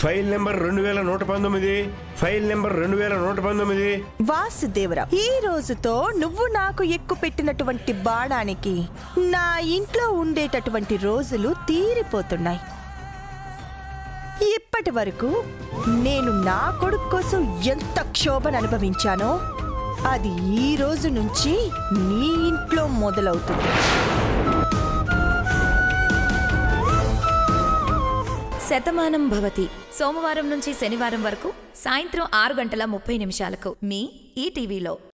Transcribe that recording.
File number 2119, file number 2119. Vasudevarao, ఈ రోజుతో నువ్వు నాకు ఎక్కువ పెట్టినటువంటి బాణానికి నా ఇంట్లో ఉండేటటువంటి రోజులు తీరిపోతున్నాయి. ఇప్పటి వరకు నేను నా కొడుకు కోసం ఎంత క్షోభను అనుభవించానో అది ఈ రోజు నుంచి నీ ఇంట్లో మొదలవుతుంది. శతమానం భవతి సోమవారం నుంచి శనివారం వరకు సాయంత్రం 6 గంటల 30 నిమిషాలకు మీ ఈటీవీలో.